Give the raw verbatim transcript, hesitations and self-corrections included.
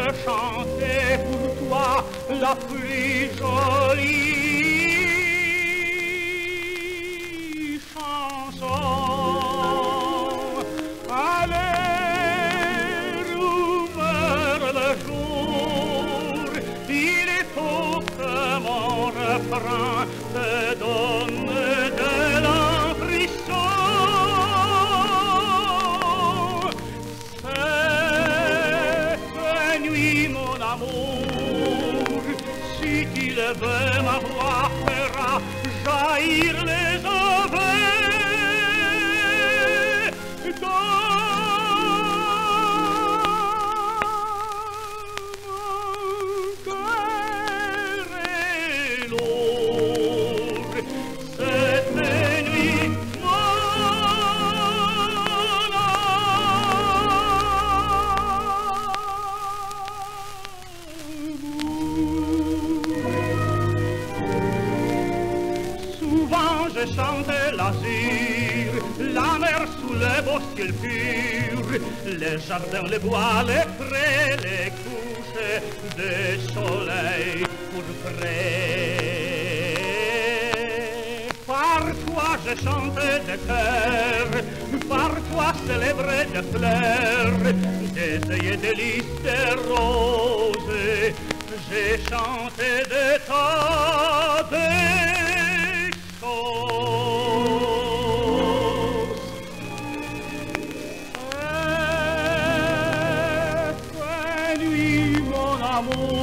chanter pour toi la plus jolie chanson. Allez, ouvre le jour, il est faux que mon refrain te donne de la frisson. Cette nuit, mon amour, si tu le veux, ma voix fera jaillir les oeufs dans mon cœur est lourd. Cette nuit, mon souvent je chante l'azur, la mer sous le beau ciel pur, les jardins, les bois, les prés, les couches de soleil pourprés. Parfois je chante de cœur, parfois célèbre de fleurs, des œillets de lys, de roses, j'ai chanté de tas de choses. Cette nuit, mon amour,